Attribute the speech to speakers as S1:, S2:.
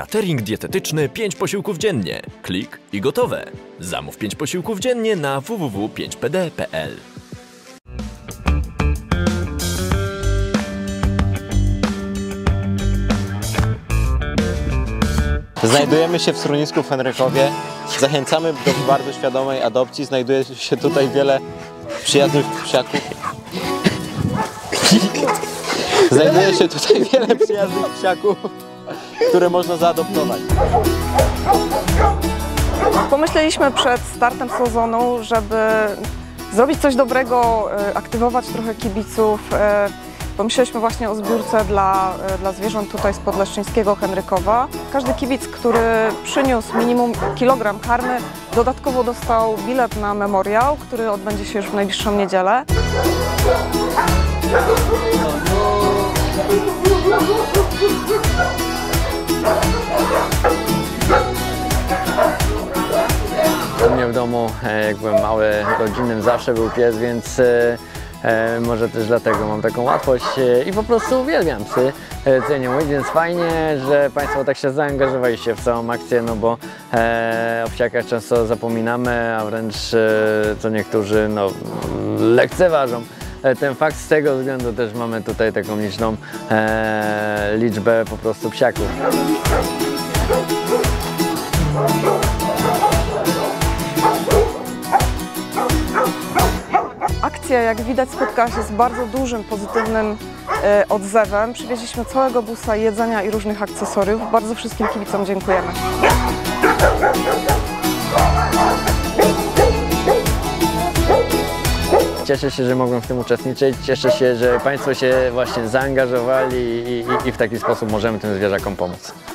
S1: Catering dietetyczny 5 posiłków dziennie. Klik i gotowe. Zamów 5 posiłków dziennie na www.5pd.pl.
S2: Znajdujemy się w schronisku w Henrykowie. Zachęcamy do bardzo świadomej adopcji. Znajduje się tutaj wiele przyjaznych psiaków. Znajduje się tutaj wiele przyjaznych psiaków, które można zaadoptować.
S3: Pomyśleliśmy przed startem sezonu, żeby zrobić coś dobrego, aktywować trochę kibiców. Pomyśleliśmy właśnie o zbiórce dla zwierząt tutaj z Podleszczyńskiego Henrykowa. Każdy kibic, który przyniósł minimum kilogram karmy, dodatkowo dostał bilet na memoriał, który odbędzie się już w najbliższą niedzielę.
S4: U mnie w domu, jak byłem mały, rodzinnym, zawsze był pies, więc może też dlatego mam taką łatwość i po prostu uwielbiam psy, cenię mówić, więc fajnie, że Państwo tak się zaangażowaliście w całą akcję, no bo o psiakach często zapominamy, a wręcz co niektórzy lekceważą ten fakt. Z tego względu też mamy tutaj taką liczną liczbę po prostu psiaków.
S3: Akcja, jak widać, spotkała się z bardzo dużym, pozytywnym odzewem. Przywieźliśmy całego busa jedzenia i różnych akcesoriów. Bardzo wszystkim kibicom dziękujemy.
S4: Cieszę się, że mogłem w tym uczestniczyć. Cieszę się, że Państwo się właśnie zaangażowali i w taki sposób możemy tym zwierzakom pomóc.